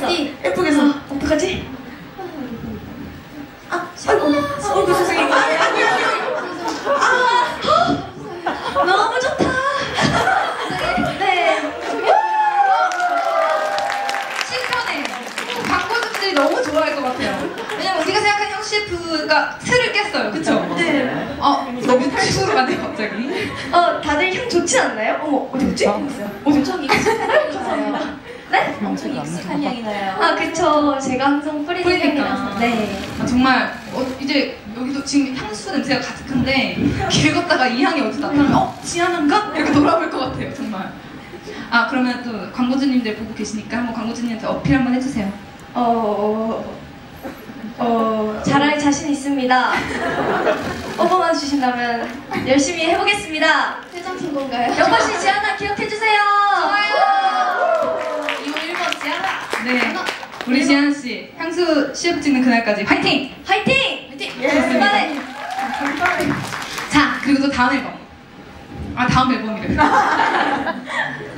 예쁘게 해서. 어떡하지? 아이고 세상에. 너무 좋다. 네. 신선해. 광고주들이 너무 좋아할 것 같아요. 왜냐면 우리가 생각하는 형 셰프가 틀을 깼어요. 그쵸? 네. 너무 탈수로 가네 갑자기. 다들 향 좋지 않나요? 어머, 어디 갔지? 엄청 익숙한 향이 나요. 네? 엄청 익숙한 향이 나요. 그쵸. 제가 항상 뿌리는 뿌리니까. 향이라서. 네. 정말 이제 여기도 지금 향수 냄새가 가득한데 길 걷다가 이 향이 어디서 나타나면 지안한가? 이렇게 돌아볼 것 같아요. 정말. 그러면 또 광고주님들 보고 계시니까 한번 광고주님한테 어필 한번 해주세요. 잘할 자신 있습니다. 오버만 주신다면 열심히 해보겠습니다. 회장팀 건가요? 여보씨 지안아 기억해주세요. 좋아요. 이거 1번 지아라. 네. 우리 지안씨 향수 CF 찍는 그날까지 화이팅! 화이팅! 화이팅! 그만해. 자, 그리고 또 다음 앨범. 다음 앨범이래.